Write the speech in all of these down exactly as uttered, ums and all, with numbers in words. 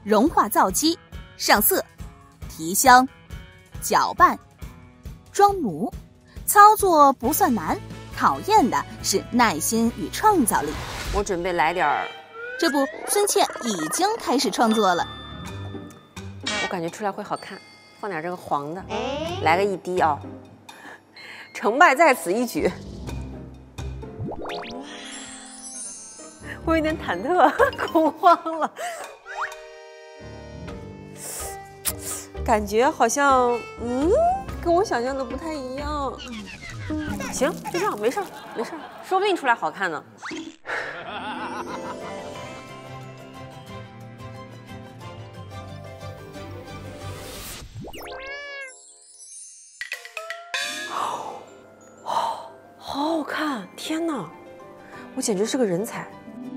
融化皂基、上色、提香、搅拌、装模，操作不算难，考验的是耐心与创造力。 我准备来点儿， 这不，孙茜已经开始创作了。 我感觉出来会好看，放点这个黄的，来个一滴啊、哦，成败在此一举。我有点忐忑，恐慌了。感觉好像，嗯，跟我想象的不太一样。行，就这样，没事儿，没事儿，说不定出来好看呢。哦，好好看！天哪，我简直是个人才！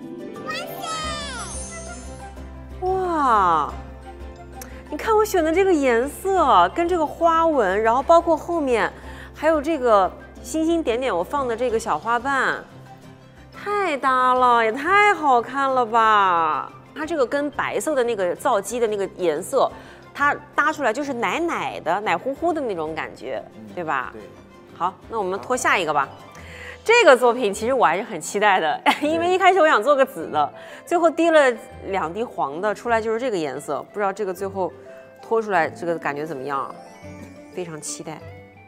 哇！你看我选的这个颜色跟这个花纹，然后包括后面还有这个星星点点，我放的这个小花瓣，太搭了，也太好看了吧！它这个跟白色的那个皂基的那个颜色，它搭出来就是奶奶的、奶乎乎的那种感觉，对吧？对。好，那我们拖下一个吧。这个作品其实我还是很期待的，因为一开始我想做个紫的，最后滴了两滴黄的，出来就是这个颜色，不知道这个最后拖出来这个感觉怎么样，非常期待。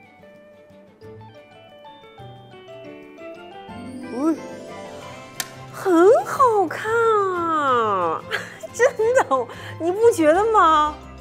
嗯，很好看啊，真的，你不觉得吗？